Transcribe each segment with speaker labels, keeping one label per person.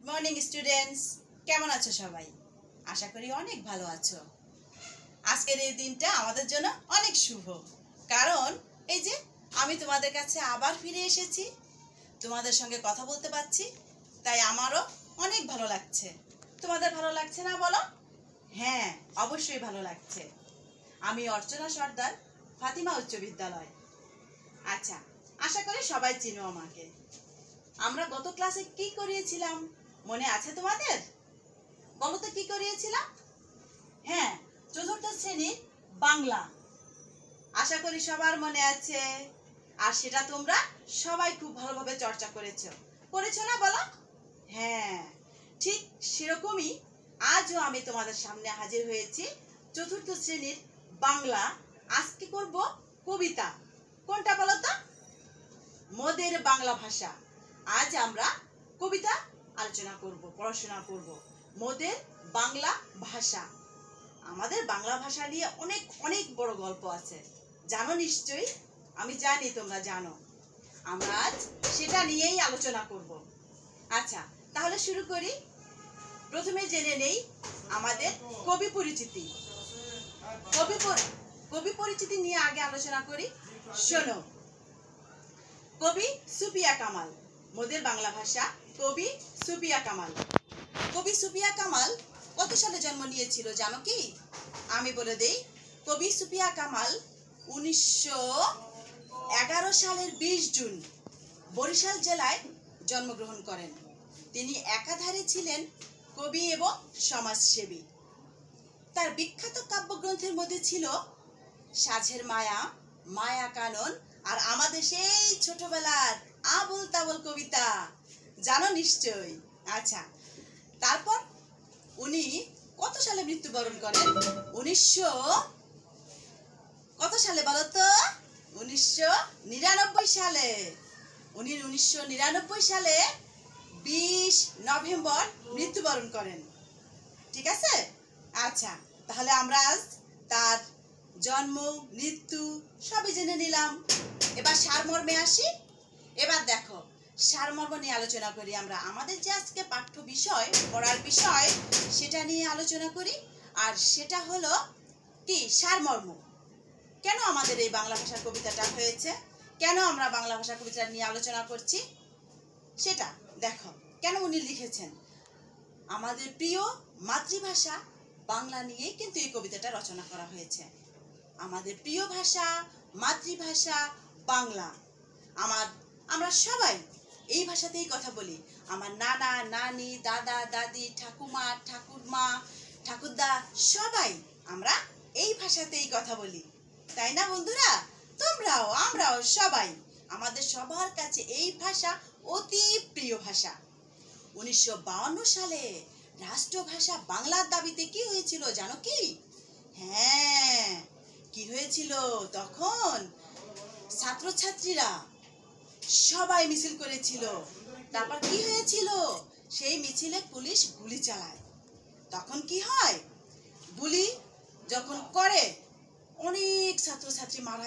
Speaker 1: Morning students, কেমন আছো সবাই? আশা করি অনেক ভালো আছো। আজকের এই দিনটা আমাদের জন্য অনেক শুভ, কারণ এই যে আমি তোমাদের কাছে আবার ফিরে এসেছি, তোমাদের সঙ্গে কথা বলতে পারছি, তাই আমারও অনেক ভালো লাগছে। তোমাদের ভালো লাগছে না বলো? হ্যাঁ, অবশ্যই ভালো লাগছে। আমি অর্চনা সর্দার, ফাতিমা উচ্চ বিদ্যালয়। আচ্ছা, আশা করি সবাই চিনো আমাকে। আমরা গত ক্লাসে কি করিয়েছিলাম মনে আছে তোমাদের? বলো তো কি করিয়েছিলাম? হ্যাঁ, চতুর্থ শ্রেণীর বাংলা। আশা করি সবার মনে আছে, আর সেটা তোমরা সবাই খুব ভালোভাবে চর্চা করেছো না বলো? হ্যাঁ, ঠিক সেরকমই আজও আমি তোমাদের সামনে হাজির হয়েছি চতুর্থ শ্রেণীর বাংলা। আজকে করব কবিতা। কোনটা বলো তো? মোদের বাংলা ভাষা। আজ আমরা কবিতা আলোচনা করব, পড়াশোনা করব। মোদের বাংলা ভাষা। আমাদের বাংলা ভাষা নিয়ে অনেক অনেক বড় গল্প আছে, জানো নিশ্চয়ই। আমি জানি তোমরা জানো। আমরা আজ সেটা নিয়েই আলোচনা করব। আচ্ছা, তাহলে শুরু করি। প্রথমে জেনে নেই আমাদের কবি পরিচিতি। কবি পরিচিতি নিয়ে আগে আলোচনা করি। শোনো, কবি সুফিয়া কামাল। মোদের বাংলা ভাষা কবি সুফিয়া কামাল। কবি সুফিয়া কামাল কত সালে জন্ম নিয়েছিল জানো কি? আমি বলে দেই। কবি সুফিয়া কামাল 1911 সালের 20 জুন বরিশাল জেলায় জন্মগ্রহণ করেন। তিনি একাধারে ছিলেন কবি এবং সমাজসেবী। তার বিখ্যাত কাব্যগ্রন্থের মধ্যে ছিল সাঝের মায়া, মায়া কানন, আর আমাদের সেই ছোটবেলার আবল তাবল কবিতা, জানো নিশ্চয়ই। আচ্ছা, তারপর উনি কত সালে মৃত্যুবরণ করেন? কত সালে বলো তো? 1999 সালে। উনি 1999 সালে 20 নভেম্বর মৃত্যুবরণ করেন। ঠিক আছে? আচ্ছা, তাহলে আমরা আজ তার জন্ম, মৃত্যু সবই জেনে নিলাম। এবার সারমর্মে আসি। এবার দেখো, সারমর্ম নিয়ে আলোচনা করি আমরা। আমাদের যে আজকে পাঠ্য বিষয়, পড়ার বিষয়, সেটা নিয়ে আলোচনা করি। আর সেটা হলো কি? সারমর্ম। কেন আমাদের এই বাংলা ভাষার কবিতাটা হয়েছে, কেন আমরা বাংলা ভাষার কবিতা নিয়ে আলোচনা করছি, সেটা দেখো। কেন উনি লিখেছেন? আমাদের প্রিয় মাতৃভাষা বাংলা নিয়েই কিন্তু এই কবিতাটা রচনা করা হয়েছে। আমাদের প্রিয় ভাষা, মাতৃভাষা বাংলা। আমরা সবাই এই ভাষাতেই কথা বলি। আমার নানা, নানি, দাদা, দাদি, ঠাকুমা, ঠাকুরমা, ঠাকুরদা, সবাই আমরা এই ভাষাতেই কথা বলি, তাই না বন্ধুরা? তোমরাও, আমরাও সবাই, আমাদের সবার কাছে এই ভাষা অতি প্রিয় ভাষা। 1952 সালে রাষ্ট্রভাষা বাংলার দাবিতে কি হয়েছিল জানো কি? হ্যাঁ, কি হয়েছিল? তখন ছাত্রছাত্রীরা সবাই মিছিল করেছিল। তারপর কি হয়েছিল? সেই মিছিলে পুলিশ গুলি চালায়। তখন কি হয়? গুলি যখন করে, অনেক ছাত্রছাত্রী মারা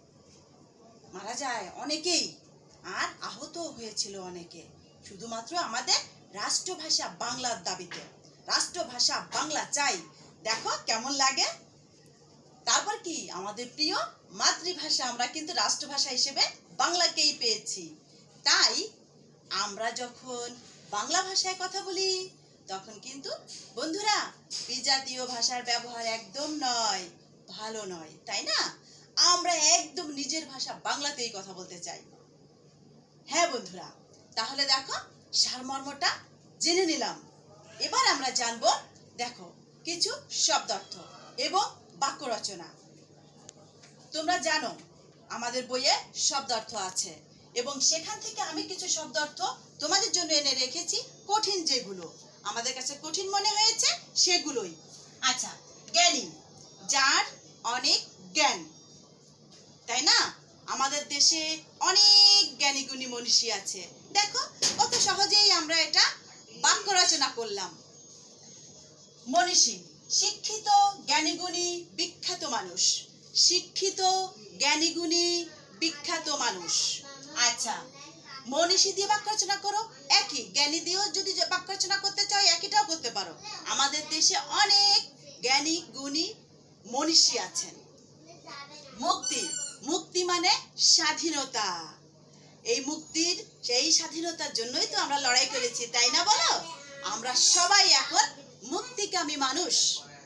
Speaker 1: যায় অনেকেই, আর আহত হয়েছিল অনেকে, শুধুমাত্র আমাদের রাষ্ট্রভাষা বাংলার দাবিতে। রাষ্ট্রভাষা বাংলা চাই। দেখো কেমন লাগে। তারপর কি? আমাদের প্রিয় মাতৃভাষা, আমরা কিন্তু রাষ্ট্রভাষা হিসেবে বাংলাকেই পেয়েছি। তাই আমরা যখন বাংলা ভাষায় কথা বলি, তখন কিন্তু বন্ধুরা বিজাতীয় ভাষার ব্যবহার একদম নয়, ভালো নয়, তাই না? আমরা একদম নিজের ভাষা বাংলাতেই কথা বলতে চাই। হ্যাঁ বন্ধুরা, তাহলে দেখো সারমর্মটা জেনে নিলাম। এবার আমরা জানবো, দেখো, কিছু শব্দার্থ এবং বাক্য রচনা। তোমরা জানো আমাদের বইয়ে শব্দার্থ আছে, এবং সেখান থেকে আমি কিছু শব্দার্থ তোমাদের জন্য এনে রেখেছি। কঠিন যেগুলো আমাদের কাছে কঠিন মনে হয়েছে সেগুলোই। আচ্ছা, জ্ঞানী, যার অনেক জ্ঞান, তাই না? আমাদের দেশে অনেক জ্ঞানী গুণী মনীষী আছে। দেখো কত সহজেই আমরা এটা বাক্য রচনা করলাম। মনীষী, শিক্ষিত, জ্ঞানীগুণী, বিখ্যাত মানুষ। শিক্ষিত, জ্ঞানীগুণী, বিখ্যাত মানুষ। আচ্ছা, মনীষী দিয়ে বাক্য রচনা করো, একই। জ্ঞানী দিয়েও যদি বাক্য রচনা করতে চাও একইটাও করতে পারো। আমাদের দেশে অনেক জ্ঞানী গুণী মনীষী আছেন। মুক্তি, মুক্তি মানে স্বাধীনতা। এই মুক্তির সেই স্বাধীনতার জন্যই তো আমরা লড়াই করেছি, তাই না বলো? আমরা সবাই এখন মুক্তিকামী মানুষ।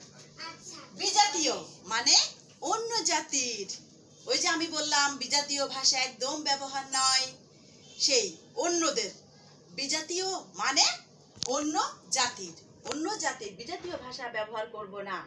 Speaker 1: বিজাতীয় মানে অন্য জাতির। ওই যে আমি বললাম বিজাতীয় ভাষা একদম ব্যবহার নয়, সেই অন্যদের। বিজাতীয় মানে অন্য জাতির, অন্য জাতির বিজাতীয় ভাষা ব্যবহার করব না।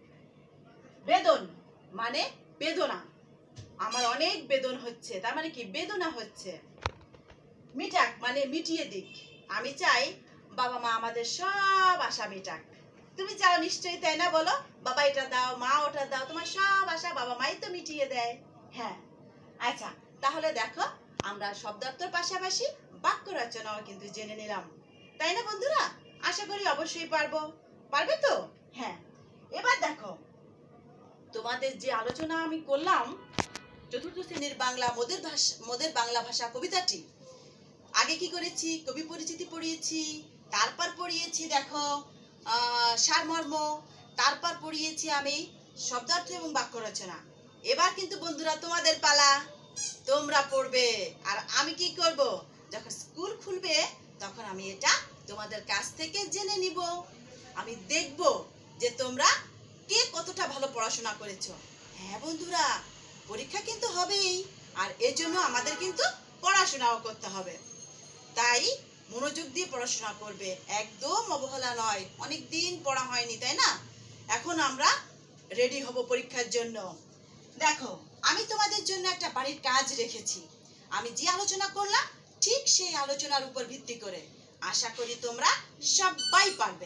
Speaker 1: বেদন মানে বেদনা, আমার অনেক বেদন হচ্ছে, তার মানে কি বেদনা হচ্ছে। মিটাক মানে মিটিয়ে দিক, আমি চাই বাবা মা আমাদের সব আশা মিটাক। তুমি চাও নিশ্চয়ই, তাই না বলো? বাবা এটা দাও, মা ওটা দাও, তোমার সব আশা বাবা মাই তো মিটিয়ে দেয়। হ্যাঁ, আচ্ছা, তাহলে দেখো আমরা শব্দার্থর পাশাপাশি বাক্য রচনাও কিন্তু জেনে নিলাম, তাই না বন্ধুরা? আশা করি অবশ্যই পারবো, পারবে তো? হ্যাঁ, এবার দেখো তোমাদের যে আলোচনা আমি করলাম চতুর্থ শ্রেণীর বাংলা মোদের বাংলা ভাষা কবিতাটি, আগে কি করেছি? কবি পরিচিতি পড়িয়েছি, তারপর পড়িয়েছি দেখো সারমর্ম, তারপর পড়িয়েছি আমি শব্দার্থ এবং বাক্য রচনা। এবার কিন্তু বন্ধুরা তোমাদের পালা, তোমরা পড়বে। আর আমি কি করব? যখন স্কুল খুলবে তখন আমি এটা তোমাদের কাছ থেকে জেনে নিব। আমি দেখব যে তোমরা কে কতটা ভালো পড়াশোনা করেছো। হ্যাঁ বন্ধুরা, পরীক্ষা কিন্তু হবেই, আর এর জন্য আমাদের কিন্তু পড়াশোনাও করতে হবে। তাই মনোযোগ দিয়ে পড়াশোনা করবে, একদম অবহেলা নয়। অনেক দিন পড়া হয়নি, তাই না? এখন আমরা রেডি হব পরীক্ষার জন্য। দেখো আমি তোমাদের জন্য একটা বাড়ির কাজ রেখেছি। আমি যে আলোচনা করলাম ঠিক সেই আলোচনার উপর ভিত্তি করে আশা করি তোমরা সবাই পারবে।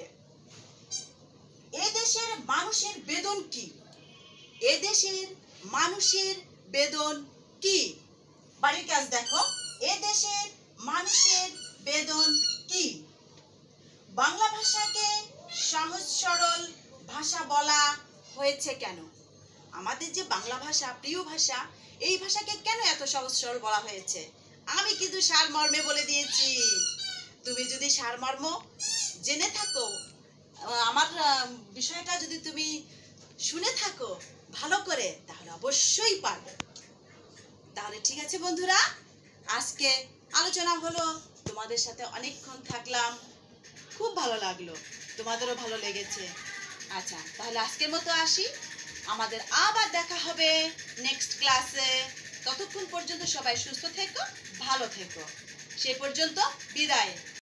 Speaker 1: এদেশের মানুষের বেদন কি? এদেশের মানুষের বেদন কি? বাড়ির কাজ দেখো, এদেশের মানুষের বেদন কি? বাংলা ভাষাকে সহজ সরল ভাষা বলা হয়েছে কেন? আমাদের যে বাংলা ভাষা, প্রিয় ভাষা, এই ভাষাকে কেন এত সহজ সরল বলা হয়েছে? আমি কিন্তু সারমর্মে বলে দিয়েছি। তুমি যদি সারমর্ম জেনে থাকো, আমার বিষয়টা যদি তুমি শুনে থাকো ভালো করে, তাহলে অবশ্যই পারবে। তাহলে ঠিক আছে বন্ধুরা, আজকে আলোচনা হলো, তোমাদের সাথে অনেকক্ষণ থাকলাম, খুব ভালো লাগলো, তোমাদেরও ভালো লেগেছে। আচ্ছা, তাহলে আজকের মতো আসি, আমাদের আবার দেখা হবে নেক্সট ক্লাসে। ততক্ষণ পর্যন্ত সবাই সুস্থ থেকো, ভালো থেকো। সে পর্যন্ত বিদায়।